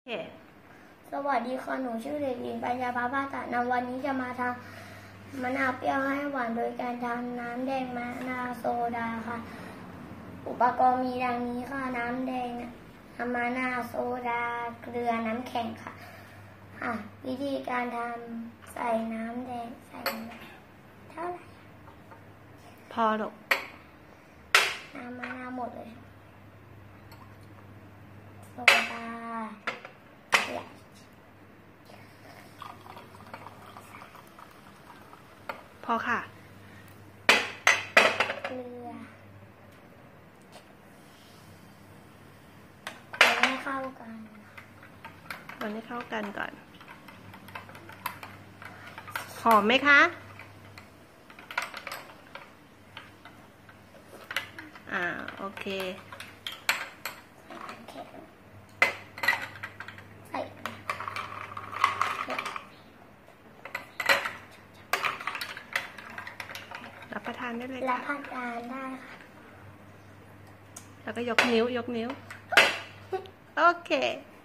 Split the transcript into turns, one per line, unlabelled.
สวัสดีค่ะ หนูชื่อเด็กหญิงปัญญาภาภาษานำวันนี้จะมาทำมะนาวเปรี้ยวให้หวานโดยการทำน้ำแดงมะนาวโซดาค่ะ อุปกรณ์มีดังนี้ค่ะ น้ำแดงมะนาวโซดาเกลือน้ำแข็งค่ะวิธีการทำใส่น้ำแดงใส่เท่าไหร่
พอหรอก
น้ำมะนาวหมดเลยโซดา
พอค่ะ
เกลือคนให้เข้ากัน
คนให้เข้ากันก่อนหอมไหมคะโอเครับประทานได้เลย
รับประทานได้ค่ะ
แล้วก็ยกนิ้วโอเค